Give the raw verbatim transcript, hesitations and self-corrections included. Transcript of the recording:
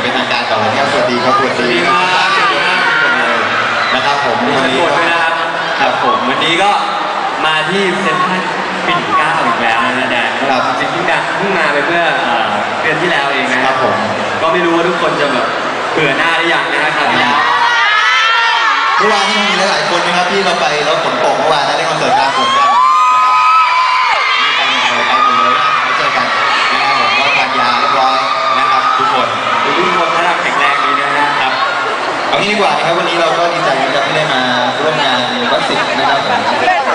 เป็นทางการก่อนเลยครับสวัสดีครับสวัสดีครับนะครับผมวันนี้นะครับครับผมวันนี้ก็มาที่เซ็นทรัลปิ่นเกล้าอีกแล้วนะแดนครับจริงๆเพิ่งมาเพิ่งมาไปเมื่อเดือนที่แล้วเองนะครับผมก็ไม่รู้ว่าทุกคนจะแบบเบื่อหน้าหรือยังนะครับเมื่อวานนี้มีหลายๆคนนะครับที่เราไปแล้วฝนตกเมื่อวานนะได้คอนเสิร์ตกลางฝนกันมีใครหมดเลยใครหมดเลยไม่เจอกันนะครับผมก็ทานยาเรียบร้อยนะครับทุกคนทุกคนร่างแข็งแรงดีนะครับเอางี้ดีกว่านะครับวันนี้เราก็ดีใจนะครับที่ได้มาร่วมงานวัดศิษย์นะครับ